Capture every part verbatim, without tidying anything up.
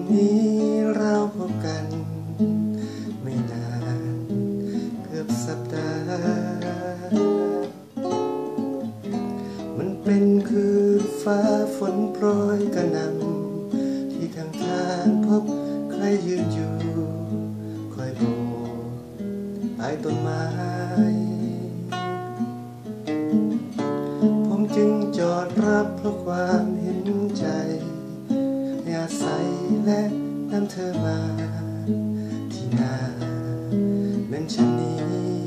นี้เราพบกันไม่นานเกือบสัปดาห์มันเป็นคือฟ้าฝนโปรยกระหน่ำที่ทางทางพบใครยืนอยู่คอยโบกใต้ต้นไม้ผมจึงจอดรับเพราะความเห็นใจอาศัยและนำเธอมาที่หน้าเป็นเช่นนี้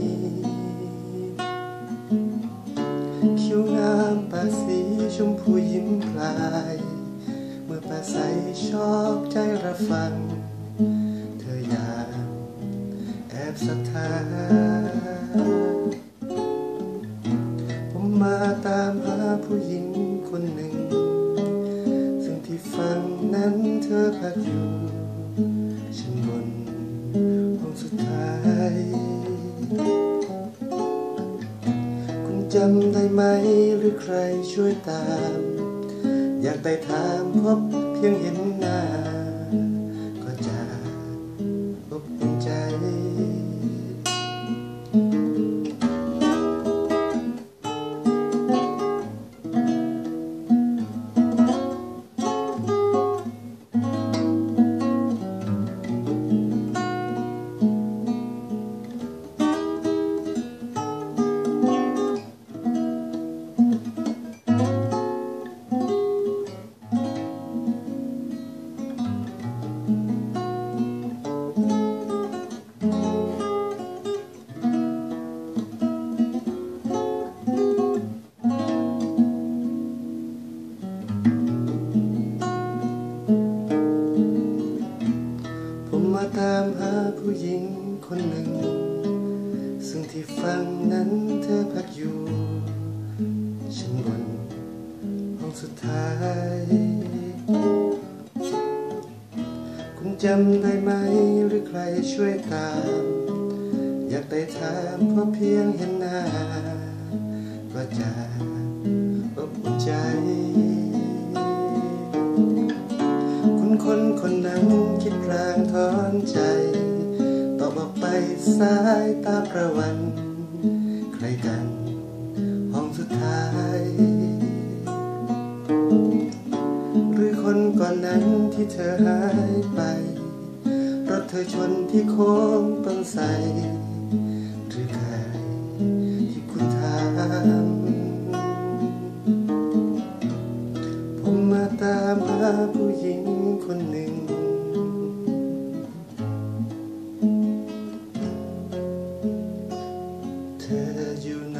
คิ้วงามปากสีชมพูยิ้มพลายเมื่อปราศัยชอบใจรับฟังเธออยากแอบศรัทธาผมมาตามหาผู้หญิงคนหนึ่งซึ่งที่ฟังนั้นเธอพักอยู่ชั้นบนห้องสุดท้ายคุณจำได้ไหมหรือใครช่วยตามอยากได้ถามพบเพียงเห็นหน้าก็จะอบอุ่นใจมาตามหาผู้หญิงคนหนึ่งซึ่งที่ฟังนั้นเธอพักอยู่ชั้นบนห้องสุดท้ายคุณจำได้ไหมหรือใครช่วยตามอยากได้ถามเพราะเพียงเห็นหน้าก็จะอบอุ่นใจคุณคนคนนั้นคิดพลางถอนใจตอบออกไปสายตาประวันใครกันห้องสุดท้ายหรือคนก่อนนั้นที่เธอหายไปรถเธอชนที่โค้งต้นไทรหรือใครที่คุณถามผมมาตามหาผู้หญิงคนหนึ่งเธออยู่